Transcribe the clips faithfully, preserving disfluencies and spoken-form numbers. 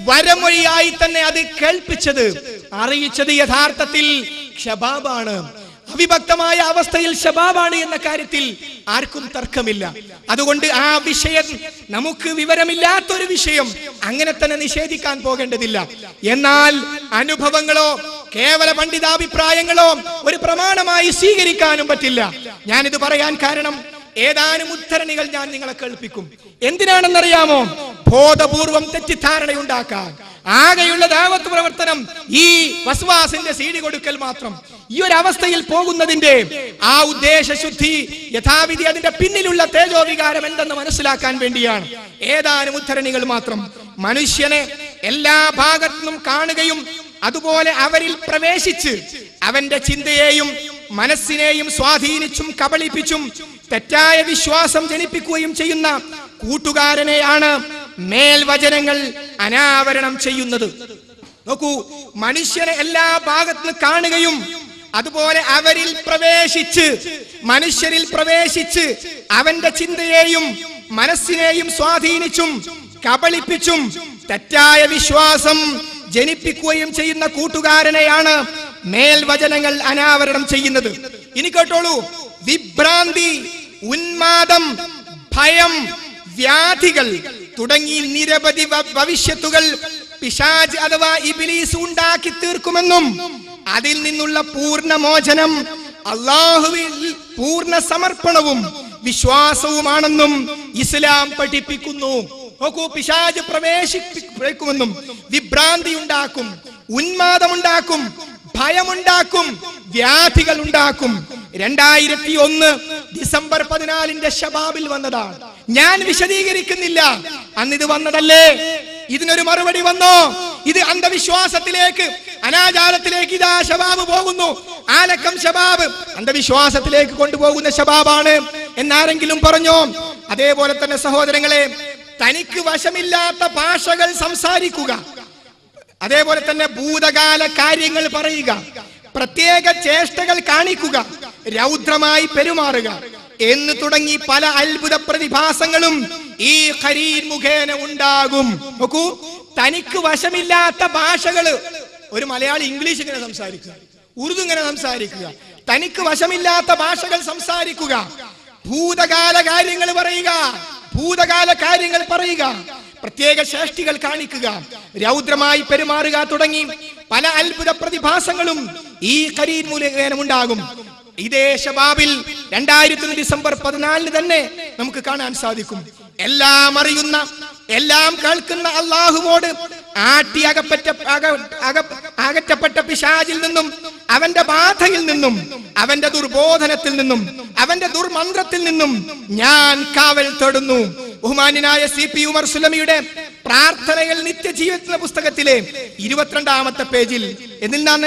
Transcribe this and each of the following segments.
വരമൊഴിയായി തന്നെ അത് കേൾപ്പിച്ചത്, അറിയിച്ചത് യഥാർത്ഥത്തിൽ ഷബാബാണ്. അവിഭക്തമായ അവസ്ഥയിൽ ഷബാബാണ് എന്ന കാര്യത്തിൽ ആർക്കും തർക്കമില്ല. അതുകൊണ്ട് ആ വിഷയം നമുക്ക് വിവരമില്ലാത്തൊരു വിഷയം അങ്ങനെ തന്നെ നിഷേധിക്കാൻ പോകേണ്ടതില്ല. എന്നാൽ അനുഭവങ്ങളോ കേവല പണ്ഡിതാഭിപ്രായങ്ങളോ ഒരു പ്രമാണമായി സ്വീകരിക്കാനും പറ്റില്ല. ഞാനിത് പറയാൻ കാരണം ഏതാനും ഉദ്ധരണികൾ ഞാൻ നിങ്ങളെ കേൾപ്പിക്കും. എന്തിനാണെന്നറിയാമോ? ബോധപൂർവം തെറ്റിദ്ധാരണയുണ്ടാക്കാൻ. ആകെയുള്ള ദഅവത്ത് പ്രവർത്തനം ഈ വസ്വാസിന്റെ സീഡി കൊടുക്കൽ മാത്രം. ഈ ഒരു അവസ്ഥയിൽ പോകുന്നതിന്റെ ആ ഉദ്ദേശശുദ്ധി യഥാവിധി അതിന്റെ പിന്നിലുള്ള തേജോവികാരം എന്തെന്ന് മനസ്സിലാക്കാൻ വേണ്ടിയാണ്. ഏതാനും ഉദ്ധരണികൾ മാത്രം. മനുഷ്യനെ എല്ലാ ഭാഗത്തുനിന്നും കാണുകയും അതുപോലെ അവരിൽ പ്രവേശിച്ച് അവന്റെ ചിന്തയെയും മനസ്സിനെയും സ്വാധീനിച്ചും കബളിപ്പിച്ചും തെറ്റായ വിശ്വാസം ജനിപ്പിക്കുകയും ചെയ്യുന്ന കൂട്ടുകാരനെയാണ് മേൽവചനങ്ങൾ അനാവരണം ചെയ്യുന്നത്. നോക്കൂ, മനുഷ്യനെ എല്ലാ ഭാഗത്തുനിന്ന് കാണുകയും അതുപോലെ അവരിൽ പ്രവേശിച്ച് മനുഷ്യരിൽ പ്രവേശിച്ച് അവന്റെ ചിന്തയെയും മനസ്സിനെയും സ്വാധീനിച്ചും കബളിപ്പിച്ചും തെറ്റായ വിശ്വാസം ജനിപ്പിക്കുകയും ചെയ്യുന്ന കൂട്ടുകാരനെയാണ് മേൽവചനങ്ങൾ അനാവരണം ചെയ്യുന്നത്. ഇനി കേട്ടോളൂ, വിഭ്രാന്തി, ഉന്മാദം, ഭയം, വ്യാധികൾ തുടങ്ങി നിരവധി ഭവിഷ്യത്തുകൾ പിശാച് അഥവാ ഇബ്ലീസ് ഉണ്ടാക്കി തീർക്കുമെന്നും അതിൽ നിന്നുള്ള പൂർണ്ണമോചനം അല്ലാഹുവിൽ പൂർണ്ണ സമർപ്പണവും വിശ്വാസവുമാണെന്നും ഇസ്ലാം പഠിപ്പിക്കുന്നു. നോക്കൂ, പിശാച് പ്രവേശിപ്പിക്കുമെന്നും വിഭ്രാന്തി ഉണ്ടാക്കും, ഉന്മാദമുണ്ടാക്കും, ഭയമുണ്ടാക്കും, വ്യാധികൾ ഉണ്ടാക്കും. രണ്ടായിരത്തി ഒന്ന് ഡിസംബർ പതിനാലിന്റെ ശബാബിൽ വന്നതാണ്. ഞാൻ വിശദീകരിക്കുന്നില്ല, അന്നിത് വന്നതല്ലേ. ഇതിനൊരു മറുപടി വന്നോ? ഇത് അന്ധവിശ്വാസത്തിലേക്ക്, അനാചാരത്തിലേക്ക് ഇതാ ശബാബ് പോകുന്നു. ആലക്കം ശബാബ് അന്ധവിശ്വാസത്തിലേക്ക് കൊണ്ടുപോകുന്ന ശബാബാണ് എന്നാരെങ്കിലും പറഞ്ഞോ? അതേപോലെ തന്നെ സഹോദരങ്ങളെ, തനിക്ക് വശമില്ലാത്ത ഭാഷകൾ സംസാരിക്കുക, അതേപോലെ തന്നെ ഭൂതകാല കാര്യങ്ങൾ പറയുക, പ്രത്യേക ചേഷ്ടകൾ കാണിക്കുക, രൗദ്രമായി പെരുമാറുക എന്ന് തുടങ്ങി പല അത്ഭുത പ്രതിഭാസങ്ങളും ഈ ഖരീൻ മുഖേന ഉണ്ടാകും. നോക്കൂ, തനിക്ക് വശമില്ലാത്ത ഭാഷകള്, ഒരു മലയാളി ഇംഗ്ലീഷ് ഇങ്ങനെ സംസാരിക്കുക, ഉറുദു ഇങ്ങനെ സംസാരിക്കുക, തനിക്ക് വശമില്ലാത്ത ഭാഷകൾ സംസാരിക്കുക, ഭൂതകാല കാര്യങ്ങൾ പറയുക, ഭൂതകാല കാര്യങ്ങൾ പറയുക, പ്രത്യേക ശേഷ്ടികൾ കാണിക്കുക, രൗദ്രമായി പെരുമാറുക തുടങ്ങി പല അത്ഭുത പ്രതിഭാസങ്ങളും ഈ ഖരീൻ മുഖേന ഉണ്ടാകും. ഇതേ ശബാബിൽ രണ്ടായിരത്തി ഡിസംബർ പതിനാലിന് തന്നെ നമുക്ക് കാണാൻ സാധിക്കും. എല്ലാം അറിയുന്ന, എല്ലാം കേൾക്കുന്ന അള്ളാഹുവോട് ആട്ടി അകപ്പറ്റ അകറ്റപ്പെട്ട പിശാചിൽ നിന്നും അവന്റെ ബാധയിൽ നിന്നും അവന്റെ ദുർബോധനത്തിൽ നിന്നും അവന്റെ ദുർമന്ത്രത്തിൽ നിന്നും ഞാൻ കാവൽ തേടുന്നു. ബഹുമാന്യനായ സി പി ഉമർ സുലമിയുടെ പ്രാർത്ഥനകൾ നിത്യജീവിത പുസ്തകത്തിലെ ഇരുപത്തിരണ്ടാമത്തെ പേജിൽ എന്നിൽ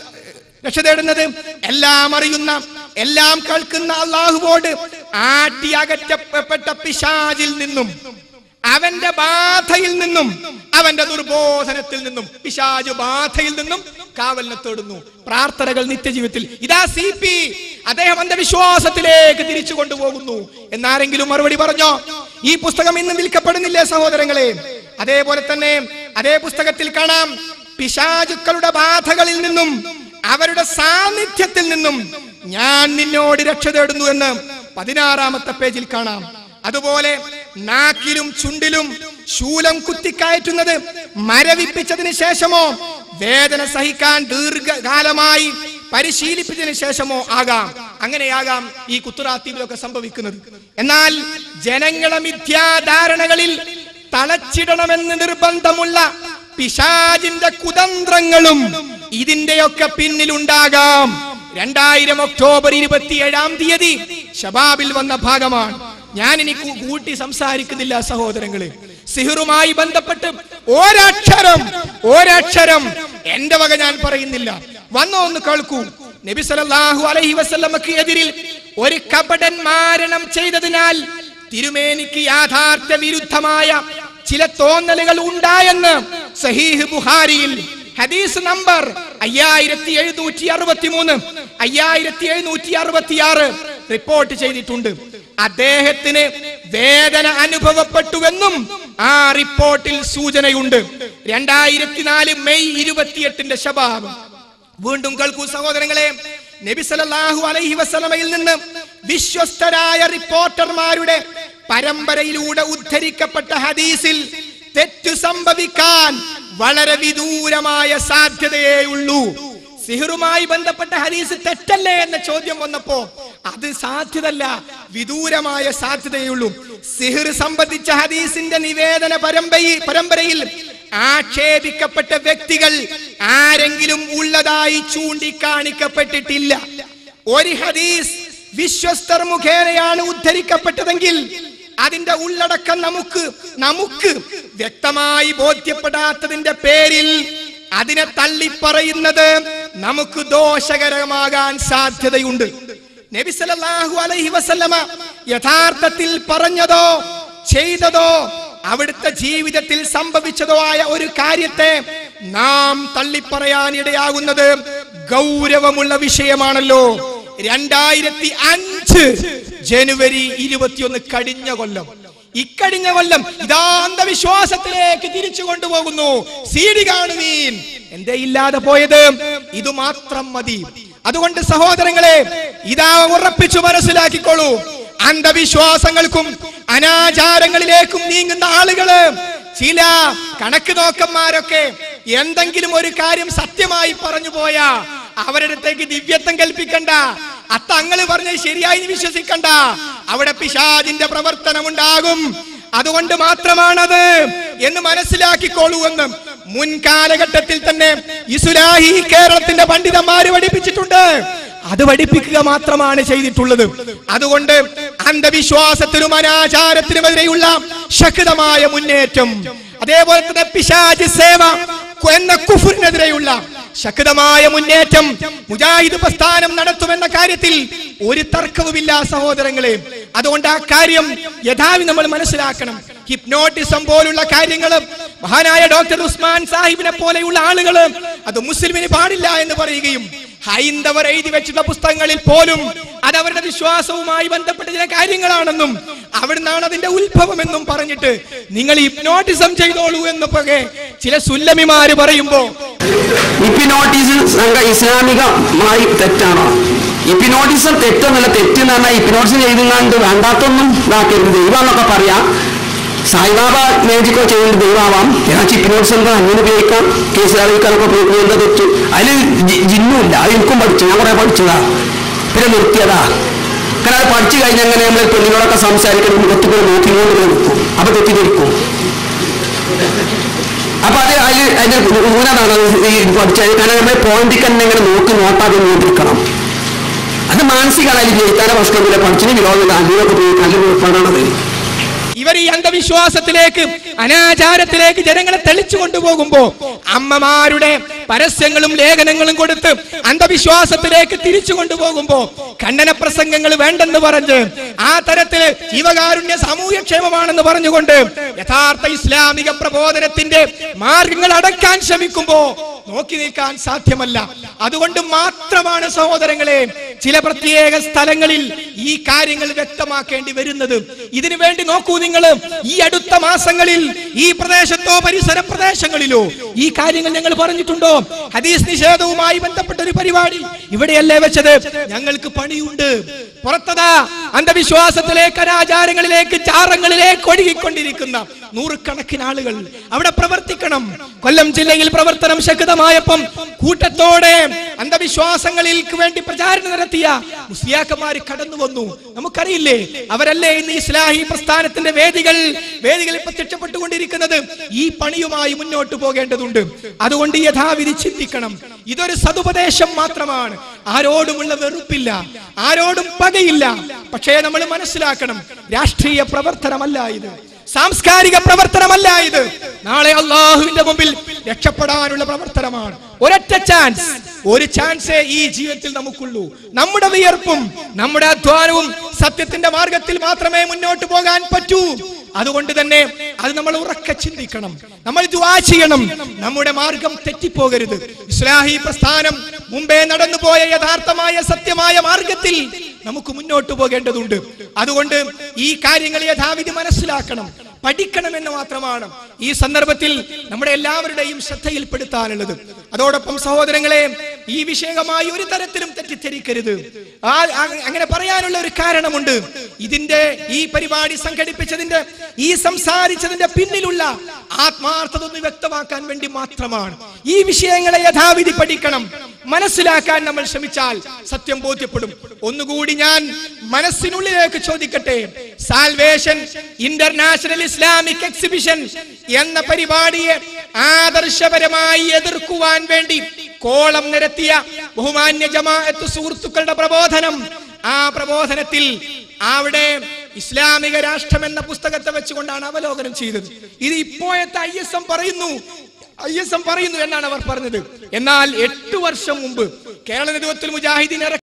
രക്ഷ തേടുന്നത്, എല്ലാം അറിയുന്ന, എല്ലാം കേൾക്കുന്ന അള്ളാഹുവോട് ആട്ടി അകറ്റപ്പെട്ട പിശാചിൽ നിന്നും അവന്റെ ബാധയിൽ നിന്നും അവന്റെ ദുർബോധനത്തിൽ നിന്നും, പിശാച് ബാധയിൽ നിന്നും കാവലിനെ തേടുന്നു. പ്രാർത്ഥനകൾ നിത്യജീവിതത്തിൽ. ഇതാ സി പി അദ്ദേഹം അന്ധവിശ്വാസത്തിലേക്ക് തിരിച്ചു കൊണ്ടുപോകുന്നു എന്നാരെങ്കിലും മറുപടി പറഞ്ഞോ? ഈ പുസ്തകം ഇന്നും വിൽക്കപ്പെടുന്നില്ലേ സഹോദരങ്ങളെ? അതേപോലെ തന്നെ അതേ പുസ്തകത്തിൽ കാണാം, പിശാചുക്കളുടെ ബാധകളിൽ നിന്നും അവരുടെ സാന്നിധ്യത്തിൽ നിന്നും ഞാൻ നിന്നോട് രക്ഷ തേടുന്നു എന്ന് പതിനാറാമത്തെ പേജിൽ കാണാം. അതുപോലെ നാക്കിലും ചുണ്ടിലും ശൂലം കുത്തിക്കയറ്റുന്നത് മരവിപ്പിച്ചതിന് ശേഷമോ വേദന സഹിക്കാൻ ദീർഘകാലമായി പരിശീലിപ്പിച്ചതിന് ശേഷമോ ആകാം. അങ്ങനെയാകാം ഈ കുത്തുറാത്തീവിലൊക്കെ സംഭവിക്കുന്നത്. എന്നാൽ ജനങ്ങളെ മിഥ്യാധാരണകളിൽ തളച്ചിടണമെന്ന് നിർബന്ധമുള്ള പിശാചിന്റെ കുതന്ത്രങ്ങളും ഇതിന്റെയൊക്കെ പിന്നിലുണ്ടാകാം. രണ്ടായിരം ഒക്ടോബർ ഇരുപത്തിയേഴാം തീയതി ശബാബിൽ വന്ന ഭാഗമാണ്. ഞാൻ ഇനി കൂട്ടി സംസാരിക്കുന്നില്ല സഹോദരങ്ങളെ. സിഹറുമായി ബന്ധപ്പെട്ട് ഒരക്ഷരം ഒരക്ഷരം എന്റെ വക ഞാൻ പറയുന്നില്ല. വന്നോ ഒന്ന് കേൾക്കൂ. നബി സല്ലല്ലാഹു അലൈഹി വസല്ലമക്ക് എതിരിൽ ഒരു കപടൻ മാരണം ചെയ്തതിനാൽ തിരുമേനിക്ക് യാഥാർത്ഥ്യ വിരുദ്ധമായ ചില തോന്നലുകൾ ഉണ്ടായെന്ന് സഹീഹ് ബുഖാരിയിൽ ഹദീസ് നമ്പർ അയ്യായിരത്തി എഴുന്നൂറ്റി അറുപത്തി മൂന്ന് അയ്യായിരത്തി എഴുന്നൂറ്റി അറുപത്തി ആറ് റിപ്പോർട്ട് ചെയ്തിട്ടുണ്ട്. അദ്ദേഹത്തിന് വേദന അനുഭവപ്പെട്ടുവെന്നും ആ റിപ്പോർട്ടിൽ സൂചനയുണ്ട്. രണ്ടായിരത്തി നാല് മെയ് ഇരുപത്തിയെട്ടിന്റെ ശബാബ്. വീണ്ടും കേൾക്കൂ സഹോദരങ്ങളെ, നബി സല്ലല്ലാഹു അലൈഹി വസല്ലമയിൽ നിന്ന് വിശ്വസ്തരായ റിപ്പോർട്ടർമാരുടെ പരമ്പരയിലൂടെ ഉദ്ധരിക്കപ്പെട്ട ഹദീസിൽ തെറ്റു സംഭവിക്കാൻ വളരെ വിദൂരമായ സാധ്യതയേ ഉള്ളൂ. സിഹറുമായി ബന്ധപ്പെട്ട ഹദീസ് തെറ്റല്ലേ എന്ന ചോദ്യം വന്നപ്പോ അത് സാധ്യതല്ല, വിദൂരമായ സാധ്യതയേ ഉള്ളൂ. സിഹർ സംബന്ധിച്ച ഹദീസിന്റെ നിവേദന പരമ്പരയിൽ പരമ്പരയിൽ ആക്ഷേപിക്കപ്പെട്ട വ്യക്തികൾ ആരെങ്കിലും ഉള്ളതായി ചൂണ്ടിക്കാണിക്കപ്പെട്ടിട്ടില്ല. ഒരു ഹദീസ് വിശ്വസ്തർ മുഖേനയാണ് ഉദ്ധരിക്കപ്പെട്ടതെങ്കിൽ അതിന്റെ ഉള്ളടക്കം നമുക്ക് നമുക്ക് വ്യക്തമായി ബോധ്യപ്പെടാത്തതിന്റെ പേരിൽ അതിനെ തള്ളിപ്പറയുന്നത് നമുക്ക് ദോഷകരമാകാൻ സാധ്യതയുണ്ട്. നബി സല്ലല്ലാഹു അലൈഹി വസല്ലമ യഥാർത്ഥത്തിൽ പറഞ്ഞതോ ചെയ്തതോ അവിടുത്തെ ജീവിതത്തിൽ സംഭവിച്ചതോ ആയ ഒരു കാര്യത്തെ നാം തള്ളിപ്പറയാൻ ഇടയാകുന്നത് ഗൗരവമുള്ള വിഷയമാണല്ലോ. രണ്ടായിരത്തി അഞ്ച് ജനുവരി ഇരുപത്തിയൊന്ന് കഴിഞ്ഞ കൊല്ലം, ഇക്കഴിഞ്ഞ കൊല്ലം ഇതാ അന്ധവിശ്വാസത്തിലേക്ക് തിരിച്ചു കൊണ്ടുപോകുന്നു. സീഡി കാണുവീൻ, എന്തേ ഇല്ലാതെ പോയത്? ഇത് മാത്രം മതി. അതുകൊണ്ട് സഹോദരങ്ങളെ, ഇതാ ഉറപ്പിച്ചു മനസ്സിലാക്കിക്കോളൂ, അന്ധവിശ്വാസങ്ങൾക്കും അനാചാരങ്ങളിലേക്കും നീങ്ങുന്ന ആളുകള്, ചില കണക്ക് നോക്കന്മാരൊക്കെ എന്തെങ്കിലും ഒരു കാര്യം സത്യമായി പറഞ്ഞു പോയാ അവരുടെ അടുത്തേക്ക് ദിവ്യത്വം കൽപ്പിക്കണ്ട, അത്തങ്ങള് പറഞ്ഞത് ശരിയായി വിശ്വസിക്കണ്ട, അവിടെ പിശാചിന്റെ പ്രവർത്തനം ഉണ്ടാകും. അതുകൊണ്ട് മാത്രമാണത് എന്ന് മനസ്സിലാക്കിക്കോളൂ എന്ന് മുൻകാലഘട്ടത്തിൽ തന്നെ ഇസ്ലാഹി കേരളത്തിന്റെ പണ്ഡിതന്മാര് പഠിപ്പിച്ചിട്ടുണ്ട്. അത് പഠിപ്പിക്കുക മാത്രമാണ് ചെയ്തിട്ടുള്ളത്. അതുകൊണ്ട് അന്ധവിശ്വാസത്തിനും അനാചാരത്തിനുമെതിരെയുള്ള ശക്തമായ മുന്നേറ്റം, അതേപോലെ തന്നെ പിശാച് സേവ എന്ന കുഫറിനെതിരെയുള്ള ശക്തമായ മുന്നേറ്റം മുജാഹിദ് പ്രസ്ഥാനം നടത്തുമെന്ന കാര്യത്തിൽ ഒരു തർക്കവുമില്ല സഹോദരങ്ങളെ. അതുകൊണ്ട് ആ കാര്യം യഥാവി നമ്മൾ മനസ്സിലാക്കണം. ഹിപ്നോട്ടിസം പോലുള്ള കാര്യങ്ങൾ മഹാനായ ഡോക്ടർ ഉസ്മാൻ സാഹിബിനെ പോലെയുള്ള ആളുകൾ അത് മുസ്ലിമിന് പാടില്ല എന്ന് പറയുകയും ഹൈന്ദവർ എഴുതി വെച്ചിട്ടുള്ള പുസ്തകങ്ങളിൽ പോലും അത് അവരുടെ വിശ്വാസവുമായി ബന്ധപ്പെട്ട ചില കാര്യങ്ങളാണെന്നും അവിടുന്നാണ് അതിന്റെ ഉത്ഭവം എന്നും പറഞ്ഞിട്ട് നിങ്ങൾ ഹിപ്നോട്ടിസം ചെയ്തോളൂ എന്നൊക്കെ ചില സുല്ലമിമാര് പറയുമ്പോ, ഹിപ്നോട്ടിസം ഇസ്ലാമികമായി തെറ്റാണോ? ഹിപ്നോട്ടിസം തെറ്റൊന്നുമില്ല. തെറ്റെന്ന് പറഞ്ഞാൽ ഹിപ്നോട്ടിസം ചെയ്തുകൊണ്ട് വേണ്ടാത്തൊന്നും ഇതാക്കരുത്, ദൈവമെന്നൊക്കെ പറയാം. സായിബാബ മേജിക്കോ ചെയ്യുന്നത് ദൈവമാവാം. ഏതാ ഹിപ്നോട്ടിസം എന്താ അങ്ങനെ ഉപയോഗിക്കാം, കേസ് അറിയിക്കാനൊക്കെ ഉപയോഗിക്കുന്നത് എന്താ തെറ്റ്? അതിൽ ജിന്നുമില്ല, അത് എനിക്കും പഠിച്ചു, ഞാൻ കുറെ പഠിച്ചതാ, പിന്നെ നിർത്തിയതാ. കാരണം അത് പഠിച്ചു കഴിഞ്ഞാൽ അങ്ങനെ നമ്മൾ പെണ്ണിനോടൊക്കെ സംസാരിക്കണം, മുഖത്ത് പോയി നോക്കിക്കൊണ്ട് നിൽക്കും, അപ്പൊ തെറ്റിദ്ധരിക്കും. അപ്പൊ അത് അതിൽ അതിന്റെ ഊനതാണ് പഠിച്ചത്. കാരണം നമ്മൾ പോയിന്റിൽ തന്നെ ഇങ്ങനെ നോക്കി നോട്ടാതെ നിയന്ത്രിക്കണം. അത് മാനസികമാണ്. അതിൽ ജയിക്കാതെ പ്രശ്നമില്ല, പഠിച്ചിന് വിരോധമില്ല, അതിലൊക്കെ പോയി നല്ല ഉൾപ്പെടണത്. ഇവർ ഈ അന്ധവിശ്വാസത്തിലേക്ക് അനാചാരത്തിലേക്ക് ജനങ്ങളെ തെളിച്ചു കൊണ്ടുപോകുമ്പോ അമ്മമാരുടെ പരസ്യങ്ങളും ലേഖനങ്ങളും കൊടുത്ത് അന്ധവിശ്വാസത്തിലേക്ക് തിരിച്ചു കൊണ്ടുപോകുമ്പോ ഖണ്ഡന പ്രസംഗങ്ങൾ വേണ്ടെന്ന് പറഞ്ഞ് ആ തരത്തില് ജീവകാരുണ്യ സാമൂഹ്യക്ഷേമമാണെന്ന് പറഞ്ഞുകൊണ്ട് യഥാർത്ഥ ഇസ്ലാമിക പ്രബോധനത്തിന്റെ മാർഗങ്ങൾ അടക്കാൻ ശ്രമിക്കുമ്പോ നോക്കി നിൽക്കാൻ സാധ്യമല്ല. അതുകൊണ്ട് മാത്രമാണ് സഹോദരങ്ങളെ ചില പ്രത്യേക സ്ഥലങ്ങളിൽ ഈ കാര്യങ്ങൾ വ്യക്തമാക്കേണ്ടി വരുന്നത്. ഇതിനു വേണ്ടി നോക്കൂ നിങ്ങൾ, ഈ അടുത്ത മാസങ്ങളിൽ ഈ പ്രദേശത്തോ പരിസര പ്രദേശങ്ങളിലോ ഈ കാര്യങ്ങൾ ഞങ്ങൾ പറഞ്ഞിട്ടുണ്ടോ? ഹദീസ് നിഷേധവുമായി ബന്ധപ്പെട്ട ഒരു പരിപാടി ഇവിടെയല്ലേ വെച്ചത്? ഞങ്ങൾക്ക് പണിയുണ്ട്. പുറത്തതാ അന്ധവിശ്വാസത്തിലേക്ക് അനാചാരങ്ങളിലേക്ക് ചാറങ്ങളിലേക്ക് ഒഴുകിക്കൊണ്ടിരിക്കുന്ന നൂറുകണക്കിന് ആളുകൾ അവിടെ പ്രവർത്തിക്കണം. കൊല്ലം ജില്ലയിൽ പ്രവർത്തനം ശക്തമായപ്പം കൂട്ടത്തോടെ അന്ധവിശ്വാസങ്ങൾക്ക് വേണ്ടി പ്രചാരണം നടത്തിയ മുസ്ലിയാക്കന്മാർ കടന്നു വന്നു. നമുക്കറിയില്ലേ, അവരല്ലേ ഇന്ന് ഇസ്ലാഹി പ്രസ്ഥാനത്തിന്റെ വേദികൾ വേദികളിൽ പ്രത്യക്ഷപ്പെട്ടുകൊണ്ടിരിക്കുന്നത്. ഈ പണിയുമായി മുന്നോട്ട് പോകേണ്ടതുണ്ട്. അതുകൊണ്ട് യഥാവിധി ചിന്തിക്കണം. ഇതൊരു സതുപദേശം മാത്രമാണ്. ആരോടുമുള്ള വെറുപ്പില്ല, ആരോടും പകയില്ല. പക്ഷേ നമ്മൾ മനസ്സിലാക്കണം, രാഷ്ട്രീയ പ്രവർത്തനമല്ല ഇത്, സാംസ്കാരിക പ്രവർത്തനമല്ല ഇത്. നാളെ അള്ളാഹുവിന്റെ മുമ്പിൽ രക്ഷപ്പെടാനുള്ള പ്രവർത്തനമാണ്. ഒരൊറ്റ ചാൻസ്, ഒരു ചാൻസേ ഈ ജീവിതത്തിൽ നമുക്കുള്ളൂ. നമ്മുടെ വിയർപ്പും നമ്മുടെ അധ്വാനവും സത്യത്തിന്റെ മാർഗത്തിൽ മാത്രമേ മുന്നോട്ട് പോകാൻ പറ്റൂ. അതുകൊണ്ട് തന്നെ അത് നമ്മൾ ഉറക്കെ ചിന്തിക്കണം, നമ്മൾ ദുആ ചെയ്യണം. നമ്മുടെ മാർഗം തെറ്റിപ്പോകരുത്. ഇസ്ലാഹി പ്രസ്ഥാനം മുമ്പേ നടന്നുപോയ യഥാർത്ഥമായ സത്യമായ മാർഗത്തിൽ നമുക്ക് മുന്നോട്ട് പോകേണ്ടതുണ്ട്. അതുകൊണ്ട് ഈ കാര്യങ്ങൾ യഥാവിധി മനസ്സിലാക്കണം, പഠിക്കണമെന്ന് മാത്രമാണ്. ഈ സന്ദർഭത്തിൽ നമ്മുടെ എല്ലാവരുടെയും ശ്രദ്ധയിൽപ്പെടുത്താനുള്ളത്. അതോടൊപ്പം സഹോദരങ്ങളെ, ഈ വിഷയമായി ഒരു തരത്തിലും തെറ്റിദ്ധരിക്കരുത്. ആ അങ്ങനെ പറയാനുള്ള ഒരു കാരണമുണ്ട്. ഇതിന്റെ ഈ പരിപാടി സംഘടിപ്പിച്ചതിന്റെ, ഈ സംസാരിച്ചതിന്റെ പിന്നിലുള്ള ആത്മാർത്ഥത ഒന്ന് വ്യക്തമാക്കാൻ വേണ്ടി മാത്രമാണ്. ഈ വിഷയങ്ങളെ യഥാവിധി പഠിക്കണം, മനസ്സിലാക്കാൻ നമ്മൾ ശ്രമിച്ചാൽ സത്യം ബോധ്യപ്പെടും. ഒന്നുകൂടി ഞാൻ മനസ്സിനുള്ളിലേക്ക് ചോദിക്കട്ടെ, സാൽവേഷൻ ഇന്റർനാഷണൽ ഇസ്ലാമിക് എക്സിബിഷൻ എന്ന പരിപാടിയെ ആദർശപരമായി എതിർക്കുവാൻ വേണ്ടി കോളം നിരത്തിയ ബഹുമാന്യ ജമാഅത്ത് സുഹൃത്തുക്കളുടെ പ്രബോധനം, ആ പ്രബോധനത്തിൽ അവിടെ ഇസ്ലാമിക രാഷ്ട്രം എന്ന പുസ്തകത്തെ വെച്ചുകൊണ്ടാണ് അവലോകനം ചെയ്തത്. ഇത് ഇപ്പോഴത്തെ ഐ എസ് എം പറയുന്നു ഐ എസ് എം പറയുന്നു എന്നാണ് അവർ പറഞ്ഞത്. എന്നാൽ എട്ടു വർഷം മുമ്പ് കേരള നേതൃത്വത്തിൽ മുജാഹിദീൻ